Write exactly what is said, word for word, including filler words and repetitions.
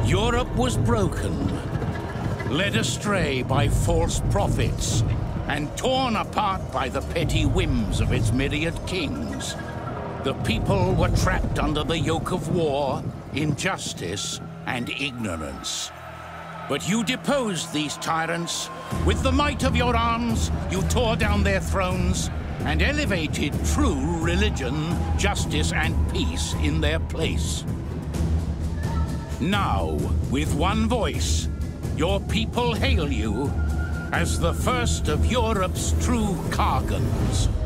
Europe was broken, led astray by false prophets, and torn apart by the petty whims of its myriad kings. The people were trapped under the yoke of war, injustice, and ignorance. But you deposed these tyrants. With the might of your arms, you tore down their thrones and elevated true religion, justice, and peace in their place. Now, with one voice, your people hail you as the first of Europe's true Kargans.